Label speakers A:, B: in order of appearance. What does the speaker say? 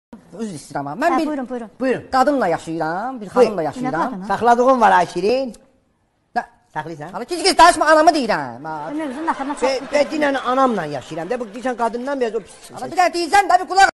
A: Üzr istəyirəm amma. Mən
B: Hə,
A: bir
B: buyurun, buyurun.
A: Buyurun. Qadınla yaşayıram, bir xanımla yaşayıram.
C: Saxladığın var ha Şirin.
A: Nə?
C: Saxlayırsan?
A: Hala gec danışma, anamı deyirəm.
B: Mövzunun axırına çox...
C: Ben dinle anamla yaşayıram. De bu diyeceksin kadından biraz o pis.
A: Hala bir də deyirsən də bir qulaq